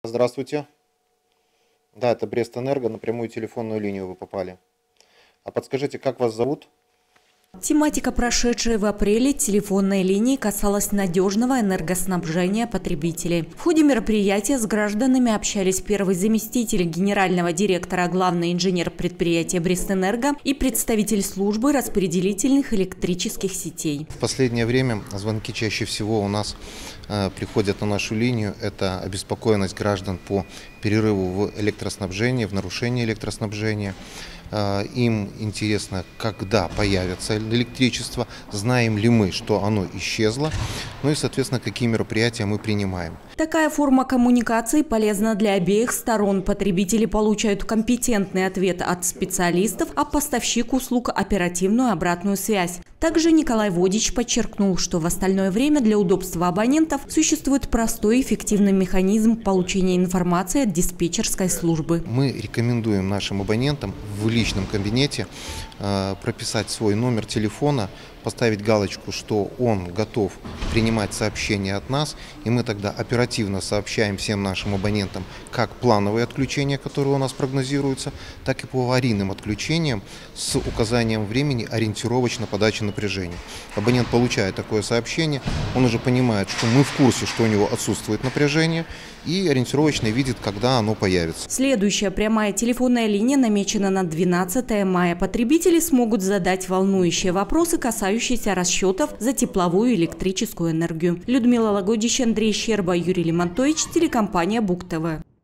Здравствуйте. Да, это Брестэнерго, на прямую телефонную линию вы попали. А подскажите, как вас зовут? Тематика, прошедшая в апреле телефонной линии, касалась надежного энергоснабжения потребителей. В ходе мероприятия с гражданами общались первый заместитель генерального директора, главный инженер предприятия Брестэнерго и представитель службы распределительных электрических сетей. В последнее время звонки чаще всего у нас приходят на нашу линию. Это обеспокоенность граждан по перерыву в электроснабжении, в нарушении электроснабжения. Им интересно, когда появится электричество, знаем ли мы, что оно исчезло, ну и, соответственно, какие мероприятия мы принимаем. Такая форма коммуникации полезна для обеих сторон. Потребители получают компетентный ответ от специалистов, а поставщик услуг – оперативную обратную связь. Также Николай Водич подчеркнул, что в остальное время для удобства абонентов существует простой и эффективный механизм получения информации от диспетчерской службы. Мы рекомендуем нашим абонентам в личном кабинете прописать свой номер телефона, поставить галочку, что он готов принимать сообщения от нас, и мы тогда оперативно сообщаем всем нашим абонентам как плановые отключения, которые у нас прогнозируются, так и по аварийным отключениям с указанием времени ориентировочно подачи напряжения. Абонент получает такое сообщение, он уже понимает, что мы в курсе, что у него отсутствует напряжение, и ориентировочно видит, когда оно появится. Следующая прямая телефонная линия намечена на 12 мая. Потребители смогут задать волнующие вопросы, касающиеся расчетов за тепловую и электрическую энергию. Людмила Лагодич, Андрей Щерба, Юрий Лимонтович, телекомпания Буг ТВ.